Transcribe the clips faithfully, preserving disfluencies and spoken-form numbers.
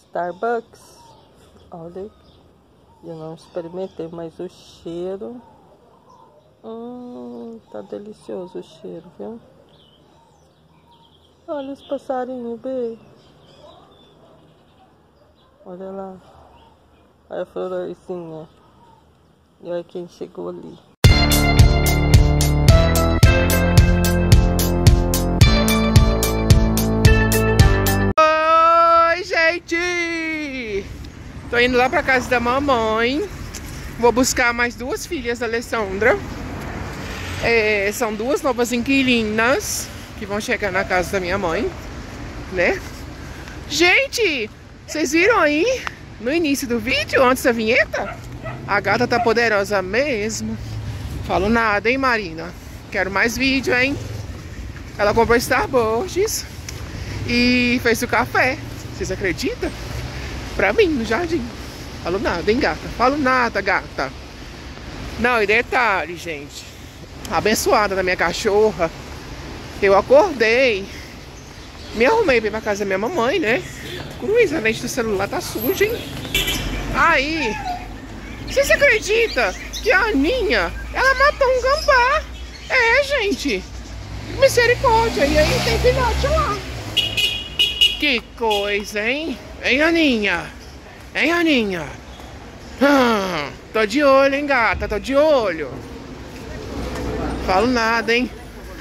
Starbucks. Olha, eu não experimentei, mas o cheiro... Hum, tá delicioso o cheiro, viu? Olha os passarinhos, bê. Olha lá. Olha a florzinha. E olha quem chegou ali. Oi, gente! Tô indo lá pra casa da mamãe. Vou buscar mais duas filhas da Alessandra. É, são duas novas inquilinas que vão chegar na casa da minha mãe, né? Gente, vocês viram aí no início do vídeo, antes da vinheta? A gata tá poderosa mesmo. Falo nada, hein, Marina? Quero mais vídeo, hein? Ela comprou Starbucks e fez o café. Vocês acreditam? Pra mim, no jardim. Falo nada, hein, gata? Falo nada, gata. Não, e detalhe, gente. Abençoada da minha cachorra. Eu acordei, me arrumei bem pra casa da minha mamãe, né? Cruz, a lente do celular tá suja, hein? Aí, vocês acreditam que a Aninha, ela matou um gambá? É, gente. Misericórdia. E aí tem filhote lá. Que coisa, hein? Hein, Aninha? Hein, Aninha? Ah, tô de olho, hein, gata? Tô de olho. Falo nada, hein?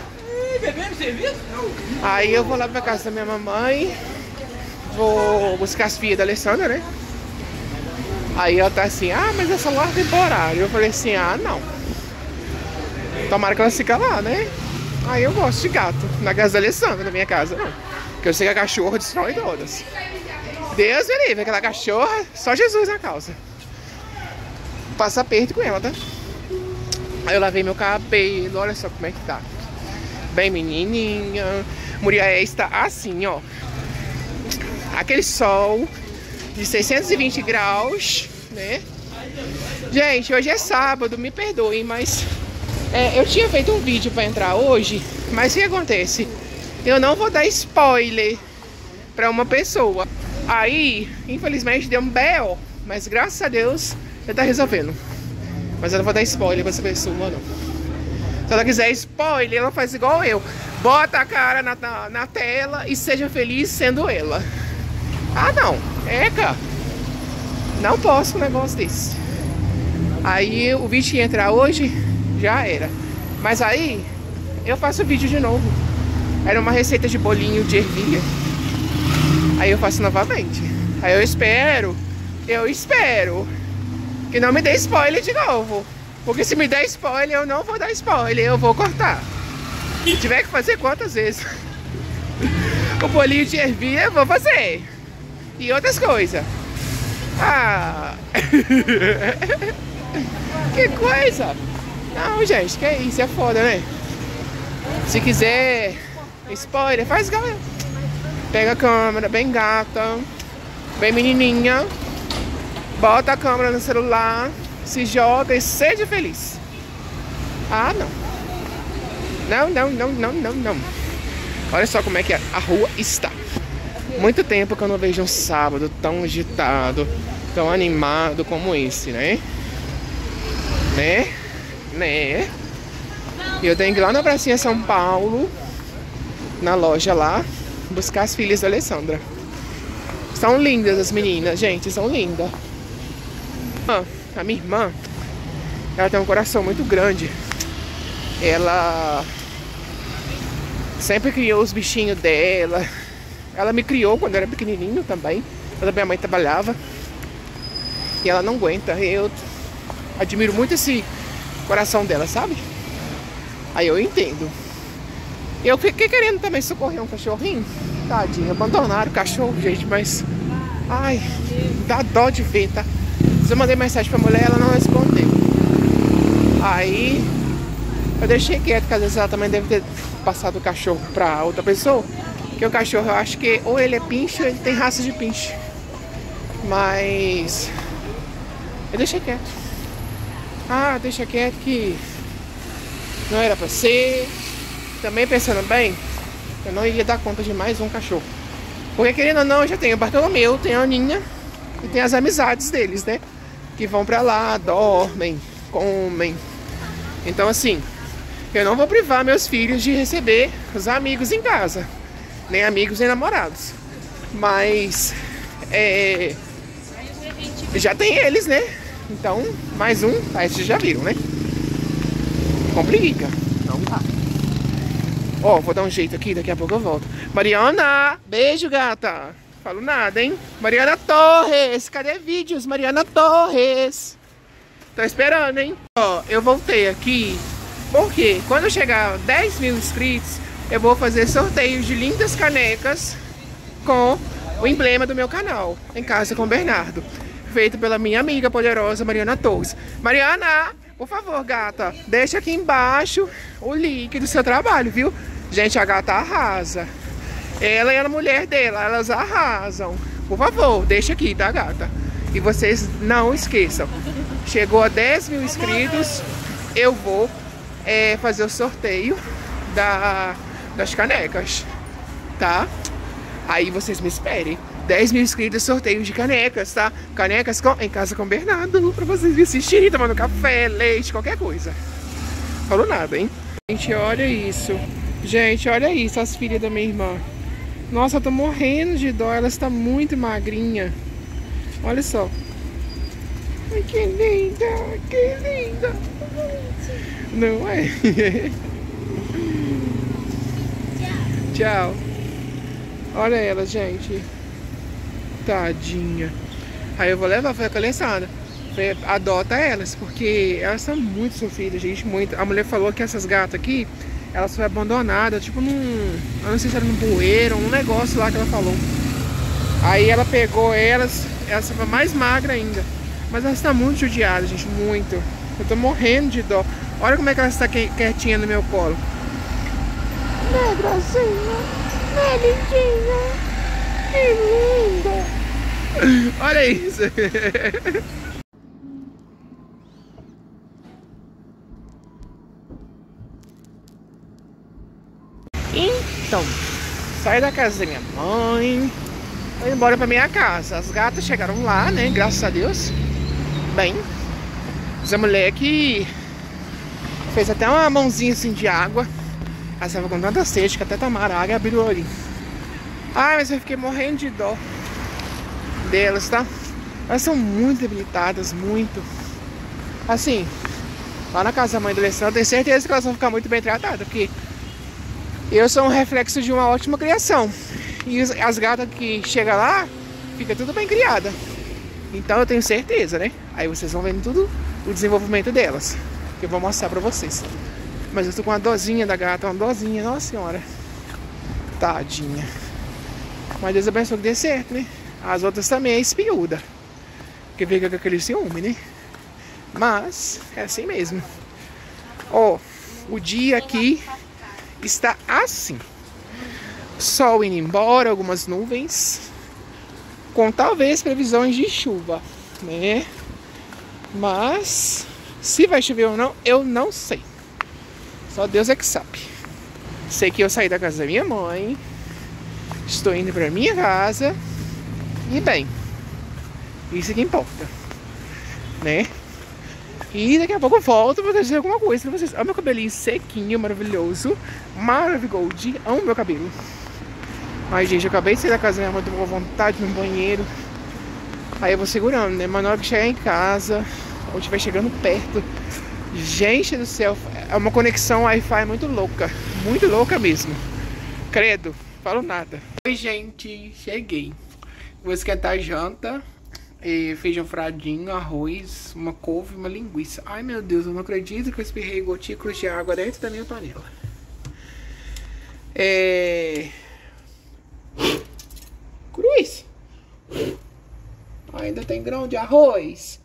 Aí eu vou lá pra casa da minha mamãe. Vou buscar as filhas da Alessandra, né? Aí ela tá assim, ah, mas é celular temporário. Eu falei assim, ah, não. Tomara que ela fique lá, né? Aí eu gosto de gato. Na casa da Alessandra, na minha casa, não. Porque eu sei que a cachorra destrói todas. Deus me livre, aquela cachorra, só Jesus na causa. Passa aperto com ela, tá? Aí eu lavei meu cabelo, olha só como é que tá. Bem menininha. Muriel está assim, ó. Aquele sol de seiscentos e vinte graus, né? Gente, hoje é sábado, me perdoem, mas é, eu tinha feito um vídeo pra entrar hoje. Mas o que acontece? Eu não vou dar spoiler pra uma pessoa. Aí, infelizmente, deu um B O. Mas graças a Deus, ele tá resolvendo. Mas eu não vou dar spoiler pra essa pessoa, não. Se ela quiser spoiler, ela faz igual eu. Bota a cara na, na, na tela e seja feliz sendo ela. Ah, não. Eca. Não posso com um negócio desse. Aí o vídeo que ia entrar hoje, já era. Mas aí, eu faço o vídeo de novo. Era uma receita de bolinho de ervilha. Aí eu faço novamente. Aí eu espero, eu espero que não me dê spoiler de novo. Porque se me der spoiler, eu não vou dar spoiler, eu vou cortar. Se tiver que fazer quantas vezes o bolinho de ervilha, eu vou fazer. E outras coisas. Ah! Que coisa! Não, gente, que isso, é foda, né? Se quiser spoiler, faz igual eu. Pega a câmera, bem gata, bem menininha. Bota a câmera no celular, se joga e seja feliz. Ah, não. Não, não, não, não, não, não. Olha só como é que a rua está. Muito tempo que eu não vejo um sábado tão agitado, tão animado como esse, né? Né? Né? E eu tenho que ir lá na pracinha São Paulo, na loja lá, buscar as filhas da Alessandra. São lindas as meninas, gente, são lindas. A minha irmã, ela tem um coração muito grande. Ela sempre criou os bichinhos dela. Ela me criou quando eu era pequenininho também, quando a minha mãe trabalhava. E ela não aguenta. Eu admiro muito esse coração dela, sabe? Aí eu entendo. Eu fiquei querendo também socorrer um cachorrinho. Tadinho, abandonaram o cachorro, gente, mas... Ai, dá dó de ver, tá? Eu mandei mensagem pra mulher, ela não respondeu. Aí eu deixei quieto, porque às vezes ela também deve ter passado o cachorro pra outra pessoa. Porque o cachorro, eu acho que ou ele é pinche ou ele tem raça de pinche. Mas eu deixei quieto. Ah, deixa quieto que não era pra ser. Também pensando bem, eu não iria dar conta de mais um cachorro. Porque querendo ou não, eu já tenho o Bartolomeu, tenho a Aninha e tem as amizades deles, né? Que vão pra lá, dormem, comem. Então assim, eu não vou privar meus filhos de receber os amigos em casa. Nem amigos, nem namorados. Mas, é... já tem eles, né? Então, mais um, aí vocês já viram, né? Complica. Não dá. Ó, vou dar um jeito aqui, daqui a pouco eu volto. Mariana, beijo, gata. Falo nada, hein? Mariana Torres, cadê vídeos? Mariana Torres. Tô esperando, hein? Ó, eu voltei aqui porque quando eu chegar a dez mil inscritos, eu vou fazer sorteios de lindas canecas com o emblema do meu canal, Em Casa com Bernardo, feito pela minha amiga poderosa Mariana Torres. Mariana, por favor, gata, deixa aqui embaixo o link do seu trabalho, viu? Gente, a gata arrasa. Ela e a mulher dela, elas arrasam. Por favor, deixa aqui, tá, gata? E vocês não esqueçam, chegou a dez mil inscritos, eu vou é, fazer o sorteio da, das canecas, tá? Aí vocês me esperem. dez mil inscritos, sorteio de canecas, tá? Canecas com, Em Casa com Bernardo, pra vocês me assistirem, tomando café, leite, qualquer coisa. Falou nada, hein? Gente, olha isso. Gente, olha isso, as filhas da minha irmã. Nossa, eu tô morrendo de dó, ela está muito magrinha. Olha só. Ai, que linda, que linda. Não é? Tchau. Olha ela, gente. Tadinha. Aí eu vou levar pra Calçada. Adota elas, porque elas são muito sofridas, gente, muito. A mulher falou que essas gatas aqui, elas foram abandonadas, tipo num... eu não sei se era num bueiro, um negócio lá que ela falou. Aí ela pegou elas, elas foram mais magra ainda. Mas elas estão muito judiadas, gente, muito. Eu tô morrendo de dó. Olha como é que ela está quietinha no meu colo. Né, gracinha? Né, lindinha? Que linda! Olha isso! Então, saí da casa da minha mãe, vou embora pra minha casa. As gatas chegaram lá, né? Graças a Deus. Bem, essa mulher que fez até uma mãozinha assim de água. Ela estava com tanta sede que até tomaram água e abriu o olhinho. Ai, mas eu fiquei morrendo de dó delas, tá? Elas são muito debilitadas, muito. Assim, lá na casa da mãe do Alessandro, eu tenho certeza que elas vão ficar muito bem tratadas, porque eu sou um reflexo de uma ótima criação. E as gatas que chegam lá, fica tudo bem criada. Então eu tenho certeza, né? Aí vocês vão vendo tudo o desenvolvimento delas, que eu vou mostrar pra vocês. Mas eu tô com uma dozinha da gata, uma dozinha, nossa senhora. Tadinha. Mas Deus abençoe que dê certo, né? As outras também é espiúda, porque fica com aquele ciúme, né? Mas é assim mesmo. Ó, o dia aqui está assim. Sol indo embora, algumas nuvens, com talvez previsões de chuva, né? Mas se vai chover ou não, eu não sei. Só Deus é que sabe. Sei que eu saí da casa da minha mãe, estou indo para minha casa e bem, isso que importa, né? E daqui a pouco eu volto pra dizer alguma coisa pra vocês. Olha meu cabelinho sequinho, maravilhoso, maravilhoso. Amo meu cabelo. Ai, gente, eu acabei de sair da casa da minha mãe, tô com vontade no banheiro. Aí eu vou segurando, né? Mas na hora que chegar em casa, ou estiver chegando perto, gente do céu, é uma conexão Wi-Fi muito louca. Muito louca mesmo. Credo, falo nada. Oi, gente, cheguei. Vou esquentar a janta. E feijão fradinho, arroz, uma couve e uma linguiça. Ai, meu Deus, eu não acredito que eu espirrei gotículas de água dentro da minha panela. É... Cruz. Ainda tem grão de arroz.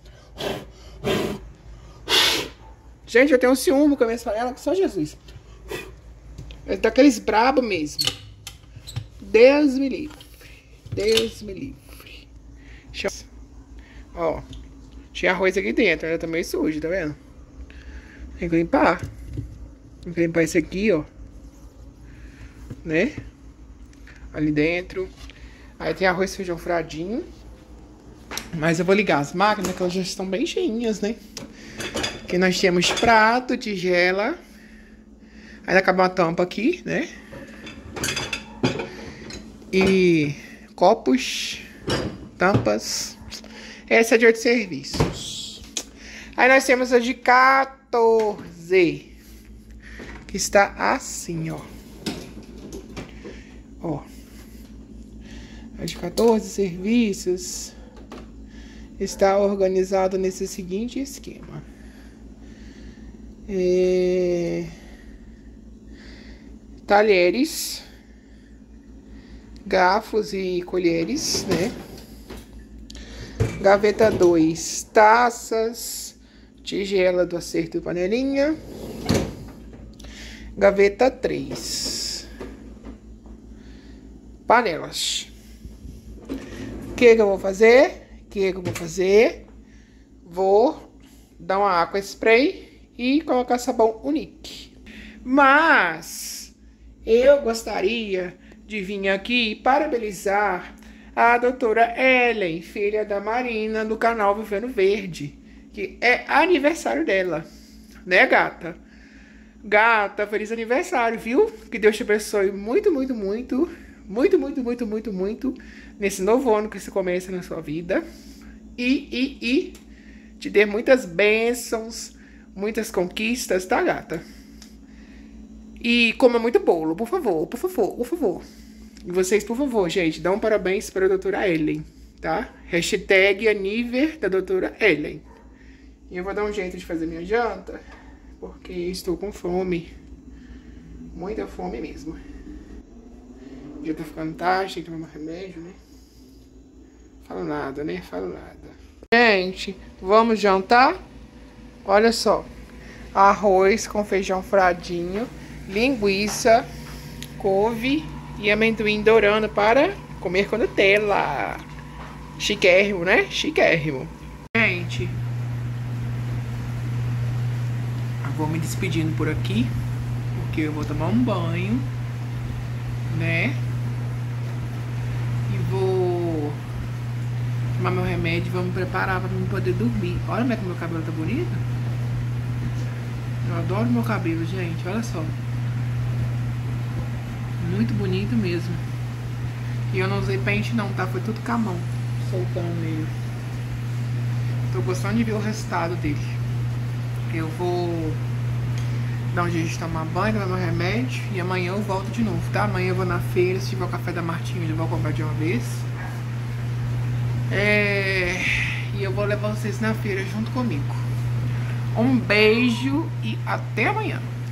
Gente, eu tenho um ciúme com a minha panela que só Jesus. É daqueles brabo mesmo. Deus me livre. Deus me livre. Deixa eu... Ó, tinha arroz aqui dentro, ela tá meio suja, tá vendo? Tem que limpar. Tem que limpar esse aqui, ó. Né? Ali dentro. Aí tem arroz, feijão, fradinho. Mas eu vou ligar as máquinas, que elas já estão bem cheinhas, né? Aqui nós temos prato, tigela. Ainda acaba uma tampa aqui, né? E copos, tampas. Essa é de outros serviços. Aí nós temos a de quatorze. Que está assim, ó. Ó. A de quatorze serviços está organizado nesse seguinte esquema. É... Talheres, garfos e colheres, né? Gaveta dois, taças, tigela do acerto e panelinha. Gaveta três, panelas. O que que eu vou fazer? O que que eu vou fazer? Vou dar uma água spray e colocar sabão Unique. Mas eu gostaria de vir aqui parabenizar a doutora Ellen, filha da Marina, do canal Vivendo Verde, que é aniversário dela, né, gata? Gata, feliz aniversário, viu? Que Deus te abençoe muito, muito, muito, muito, muito, muito, muito, muito, nesse novo ano que se começa na sua vida. E, e, e te dê muitas bênçãos, muitas conquistas, tá, gata? E coma muito bolo, por favor, por favor, por favor. E vocês, por favor, gente, dão um parabéns para a doutora Ellen, tá? Hashtag aniver da doutora Ellen. E eu vou dar um jeito de fazer minha janta, porque estou com fome. Muita fome mesmo. Já tá ficando tarde, tem que tomar remédio, né? Falo nada, né? Falo nada. Gente, vamos jantar? Olha só. Arroz com feijão fradinho, linguiça, couve e amendoim dourando para comer com Nutella. Chiquérrimo, né? Chiquérrimo. Gente, eu vou me despedindo por aqui, porque eu vou tomar um banho, né? E vou tomar meu remédio e vou me preparar para me poder dormir. Olha como é que meu cabelo tá bonito. Eu adoro meu cabelo, gente. Olha só. Muito bonito mesmo. E eu não usei pente não, tá? Foi tudo com a mão, soltando ele. Tô gostando de ver o resultado dele. Eu vou dar um jeito de tomar banho, tomar meu remédio. E amanhã eu volto de novo, tá? Amanhã eu vou na feira, se tiver o café da Martinha, eu vou comprar de uma vez. É... E eu vou levar vocês na feira junto comigo. Um beijo e até amanhã.